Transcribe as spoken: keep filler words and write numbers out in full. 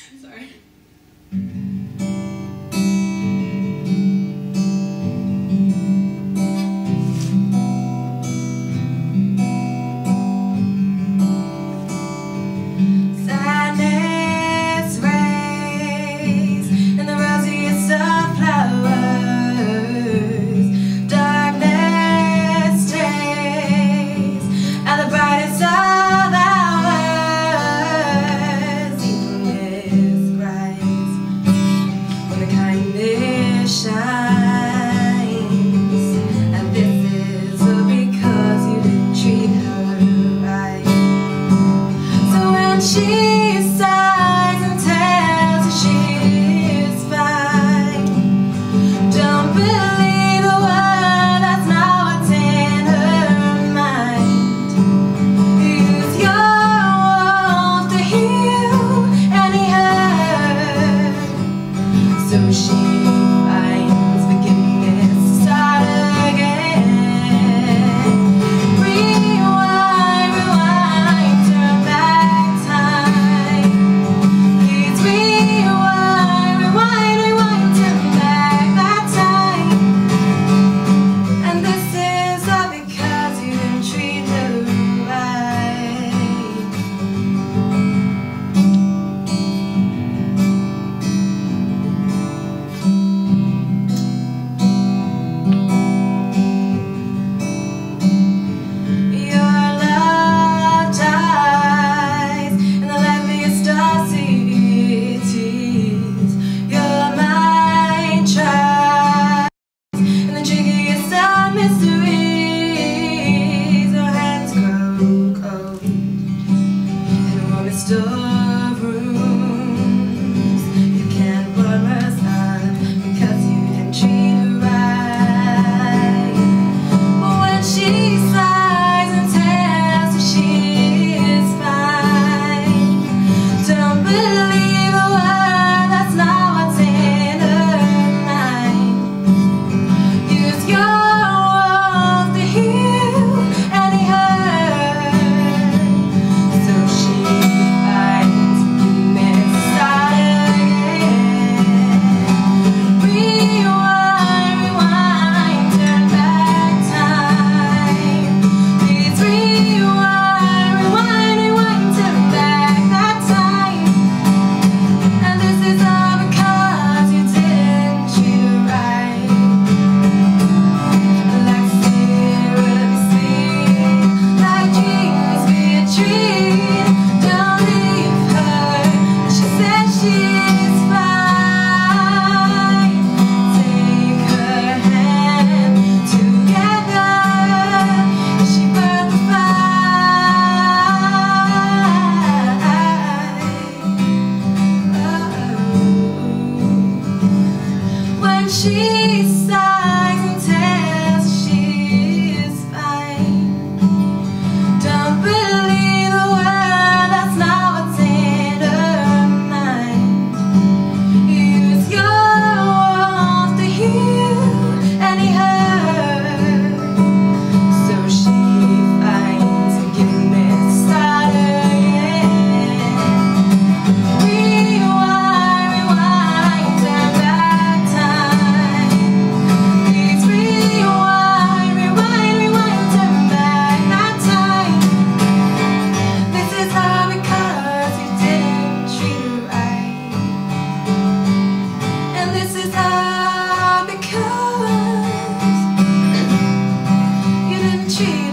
Sorry. Sadness reigns in the rosiest of flowers. Darkness stays at the brightest of hours. Evilness cries when the kindness shines. And this is all because you didn't treat her right. So when she sighs and tells her she is fine, don't believe a word, that's not what's in her mind. Use your warmth to heal any hurt, so she finds forgiveness to start again. Rewind, rewind, turn back time. Please rewind, rewind, rewind, turn back that time. And this is all because you didn't treat her right. Your love dies in the liveliest of cities. Your mind tries in the trickiest of mysteries. Your hands grow cold in the warmest of rooms. You can't warm us up because you didn't treat her right. But when she sighs and tells her she is fine, don't believe a word, that's not what's in her mind. Use your warmth to heal any hurt, so she finds forgiveness to start again. Rewind, rewind, turn back time. Please rewind, rewind, rewind, turn back that time. And this is all because you didn't treat her right. Like syrup you sleep, like dreams be a treat. Don't leave her, she said she's fine. Take her hand together, she burned the fire. When she sighs and tells she is fine, don't believe a word, that's not what's in her mind. Use your warmth to heal any hurt, so she finds forgiveness to start again. Rewind, rewind, turn back time. Please rewind, rewind, rewind, turn back that time. This is all because you didn't treat her right. And this is all because you didn't treat